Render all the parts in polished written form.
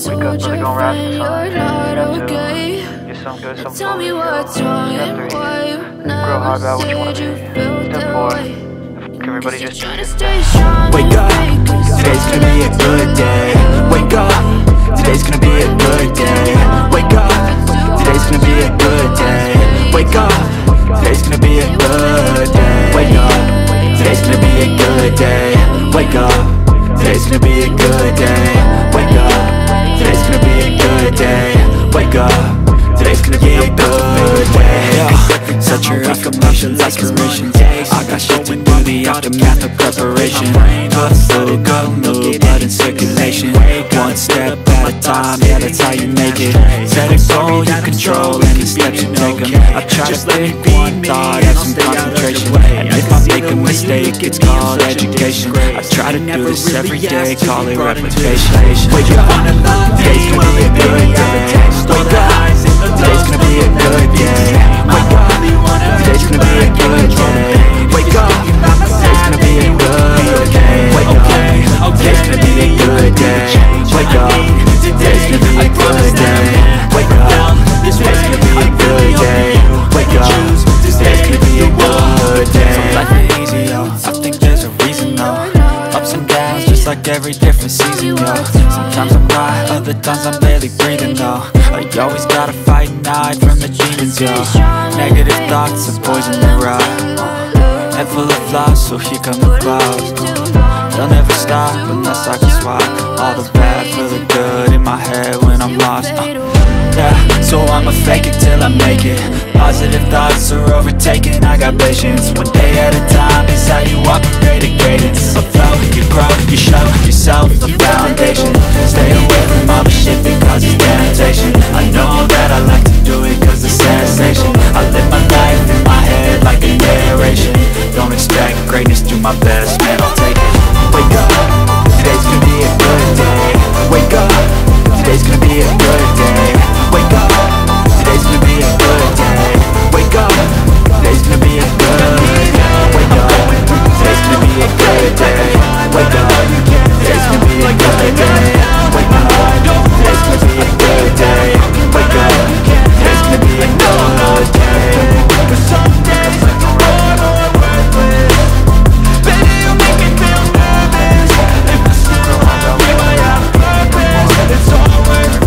Wake up, really gonna rap the sun. Got to get some good, some Tell me food. what's wrong Step and 3, why you grow hard never about what you wanna said you be. felt Step that 4, way. everybody You're just trying do to your stay best. strong. Wake up, today's gonna be a good day. Wake up, today's gonna be a good day. Wake up, today's gonna be a good day. Wake up, today's gonna be a good day. Wake up, today's gonna be a good day. Wake up, today's gonna be a good day. Wake up, today's gonna be a good day. Wake up, today's gonna be a good day. Set your affirmations, aspirations. I got shit to do, the aftermath of preparation. Good food, good mood, blood in circulation. One step at a time, yeah, that's how you make it. Set a goal you control and the steps you take them. I try to think one thought, have some concentration. And if I make a mistake, it's called education. I try to do this every day, call it replication. Wake up, today's gonna be a good day. Wake up, today's gonna be a good day. Wake up, today's gonna be a good day. Wake up, today's gonna be a good day. Wake up, today's gonna be a good day. Wake up, today's gonna be a good day. Wake up, today's gonna be a good day. Wake up, today's gonna be a good day. So life ain't easy, yo, I think there's a reason, though. Ups and downs, just like every different season, yo. Sometimes I'm high, other times I'm barely breathing, though. I always gotta fight and hide from the demons, yo. Negative thoughts are poison the ride. Head full of flies, so here come the clouds. They'll never stop unless I can swap all the bad for the good in my head when I'm lost. Yeah, so I'ma fake it till I make it. Positive thoughts are overtaken, I got patience. One day at a time is how you operate a cadence. So flow, you grow, you show yourself a foundation. Stay away from all the shit that causes temptation. I know that I like to do it cause it's sensation. I live my life in my head like a narration. Don't expect greatness, do my best, man, I'll take it. Wake up, today's gonna be a good day. Wake up, today's gonna be a good day. Wake up, today's gonna be a good day. Wake up, today's gonna be a good day. Wake up, today's gonna be a good day. Wake up, today's gonna be a good day. Wake up, today's gonna be a good day. Wake up, today's gonna be a good day. Cause some days are more worthless. Baby, you make me feel nervous. If I still feel I have purpose, it's all worth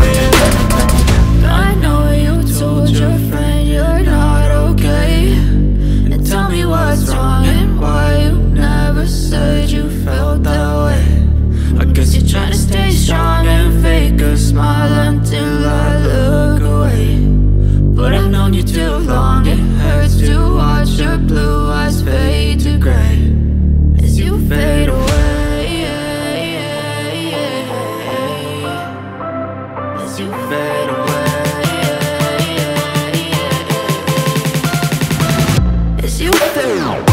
it. I know you told your friend you're not okay. And tell me what's wrong and why you never said you felt that way. I guess you're trying to stay strong and fake a smile until I look away. But I've known you too long, it hurts to watch your blue eyes fade to gray as you fade away. As you fade away. As you fade away.